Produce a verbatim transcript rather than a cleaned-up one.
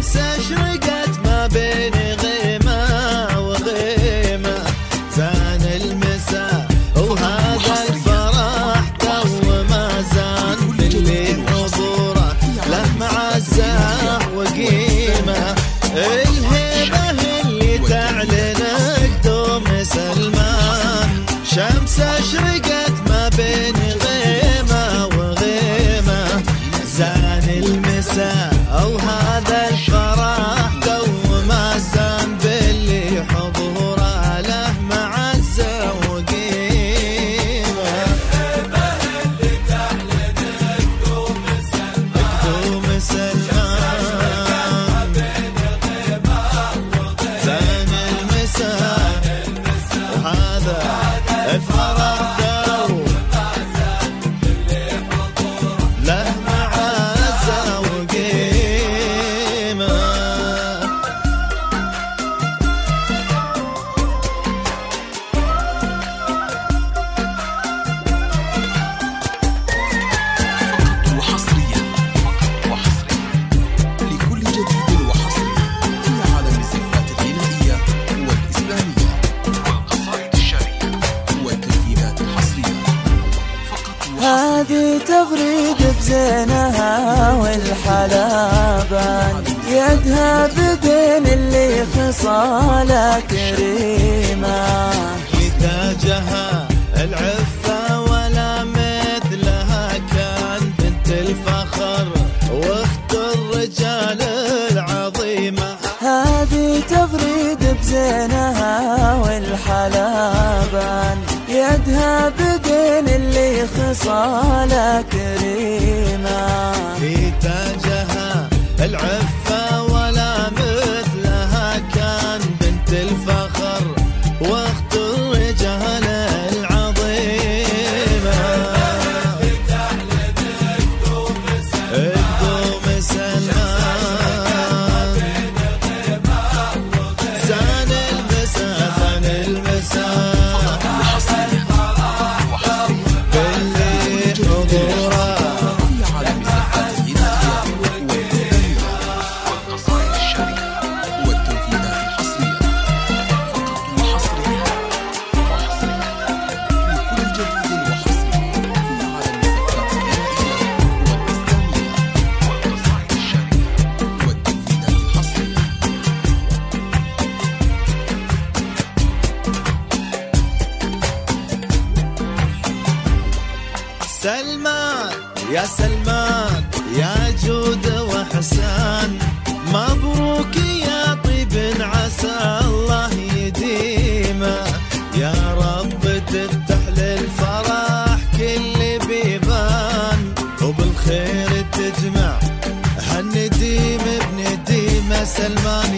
شمس اشرقت ما بين غيمة وغيمة، زان المساء وهذا الفرح تو ما زان باللي حضوره له معزة وقيمة. الهبة اللي تعلن قدوم سلمان، شمس اشرقت ما بين غيمة وغيمة، زان المساء أو هذا الفرح تو ما زان باللي حضوره له معزة وقيمة. الهبة اللي تعلن قدوم سلمان، قدوم سلمان زان المساء وهذا الفرح تو له معزة وقيمة. وحصريا وحصريا لكل جديد وحصري في عالم الزفات الغنائية والإسلامية والقصائد الشعرية والتنفيذات الحصرية فقط وحصريا. هذه تغريد بزينها والحلابان، يدها بدين اللي خصالها كريمة، تاجها العفة ولا مثلها، كان بنت الفخر واخت الرجال العظيمة. هذه تغريد بزينها والحلابان، يدها بدين اللي خصالها كريمة، في تاجها العفة ولا مثلها، كان بنت الفخر واخت الرجال العظيمة. قدوم سلمان زان المساء زان المساء باللي حضوره في عالم الزفات الغنائية والإسلامية والقصائد الشعرية والتنفيذات الحصرية فقط وحصريا وحصريا لكل جديد وحصري في عالم الزفات الغنائية والإسلامية والقصائد الشعرية والتنفيذات الحصرية. سلمان يا سلمان يا جود وحسان، مبروك يا طيب عسى الله يديمه، يا رب تفتح للفرح كل بيبان، وبالخير تجمع هالنديم بنديمه. سلمان